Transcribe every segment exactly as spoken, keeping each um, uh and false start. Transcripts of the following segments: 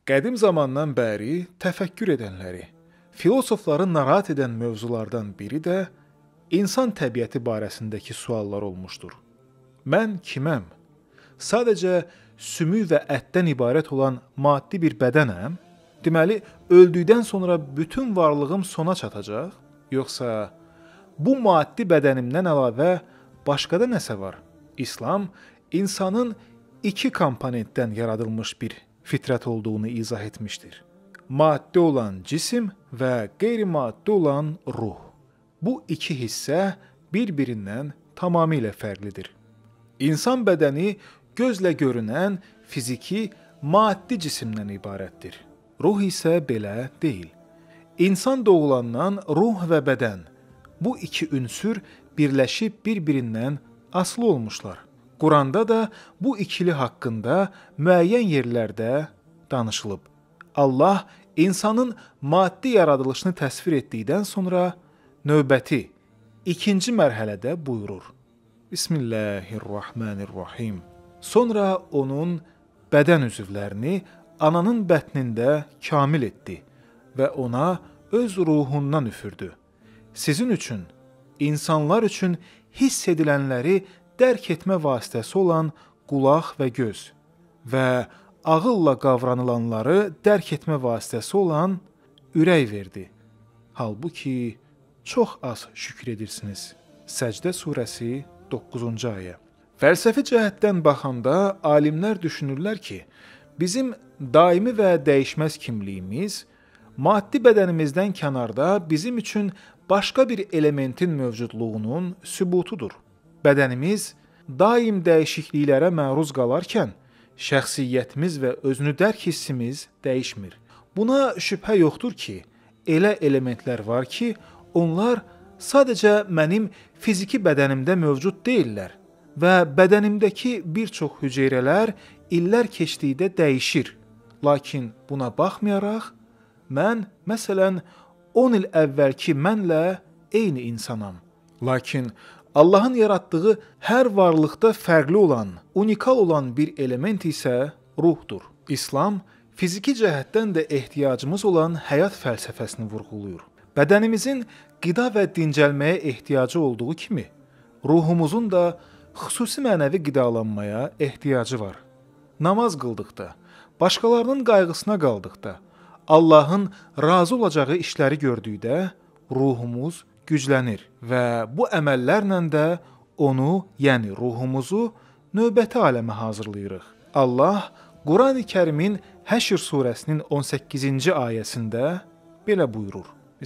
Qədim zamandan bəri təfəkkür edənləri, filosofları narahat edən mövzulardan biri də insan təbiəti barəsindəki suallar olmuşdur. Mən kiməm? Sadəcə sümük və ətdən ibarət olan maddi bir bədənəm? Deməli, öldükdən sonra bütün varlığım sona çatacaq? Yoxsa bu maddi bədənimdən əlavə başqa da nəsə var? İslam insanın iki komponentdən yaradılmış bir fitrət olduğunu izah etmişdir. Maddi olan cisim və qeyri-maddi olan ruh. Bu iki hissə bir-birindən tamamilə fərqlidir. İnsan bədəni gözlə görünən fiziki, maddi cisimdən ibarətdir. Ruh isə belə deyil. İnsan doğulandan ruh və bədən, bu iki ünsür birləşib bir-birindən asılı olmuşlar. Quranda da bu ikili haqqında müəyyən yerlərdə danışılıb. Allah insanın maddi yaradılışını təsvir etdikdən sonra növbəti, ikinci mərhələdə buyurur. Bismillahirrahmanirrahim. Sonra onun bədən üzvlərini ananın bətnində kamil etdi və ona öz ruhundan üfürdü. Sizin üçün, insanlar üçün hiss edilənləri dərk etmə vasitəsi olan qulaq və göz və ağılla qavranılanları dərk etmə vasitəsi olan ürək verdi. Halbuki çox az şükür edirsiniz. Səcdə surəsi doqquzuncu ayə. Fəlsəfi cəhətdən baxanda alimlər düşünürlər ki, bizim daimi və dəyişməz kimliyimiz maddi bədənimizdən kənarda bizim üçün başqa bir elementin mövcudluğunun sübutudur. Bədənimiz daim dəyişikliklərə məruz qalarkən, şəxsiyyətimiz və özünü dərk hissimiz dəyişmir. Buna şübhə yoxdur ki, elə elementlər var ki, onlar sadəcə mənim fiziki bədənimdə mövcud deyillər və bədənimdəki bir çox hüceyrələr illər keçdikdə dəyişir. Lakin buna baxmayaraq, mən, məsələn, on il əvvəlki mənlə eyni insanam. Lakin Allahın yaratdığı hər varlıqda fərqli olan, unikal olan bir element isə ruhdur. İslam fiziki cəhətdən də ehtiyacımız olan həyat fəlsəfəsini vurğulayır. Bədənimizin qida və dincəlməyə ehtiyacı olduğu kimi, ruhumuzun da xüsusi mənəvi qidalanmaya ehtiyacı var. Namaz qıldıqda, başqalarının qayğısına qaldıqda, Allahın razı olacağı işləri gördükdə ruhumuz güclənir və bu əməllərlə də onu, yəni ruhumuzu növbəti aləmə hazırlayırıq. Allah Quran-ı Kərimin Həşr surəsinin on səkkizinci ayəsində belə buyurur.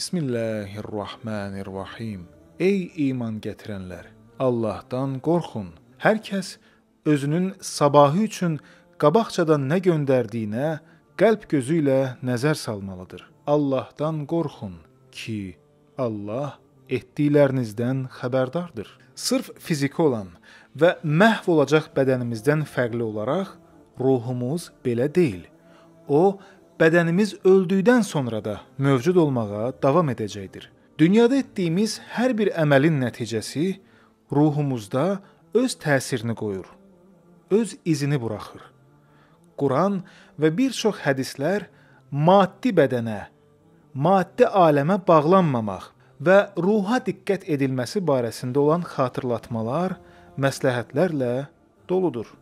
Bismillahirrahmanirrahim. Ey iman gətirənlər, Allahdan qorxun. Hər kəs özünün sabahı üçün qabaqcadan nə göndərdiyinə qəlb gözü ilə nəzər salmalıdır. Allahdan qorxun ki, Allah etdiklərinizdən xəbərdardır. Sırf fiziki olan və məhv olacaq bədənimizdən fərqli olaraq, ruhumuz belə deyil. O, bədənimiz öldükdən sonra da mövcud olmağa davam edəcəkdir. Dünyada etdiyimiz hər bir əməlin nəticəsi ruhumuzda öz təsirini qoyur, öz izini buraxır. Quran və bir çox hədislər maddi bədənə, maddi aləmə bağlanmamaq və ruha diqqət edilməsi barəsində olan xatırlatmalar, məsləhətlərlə doludur.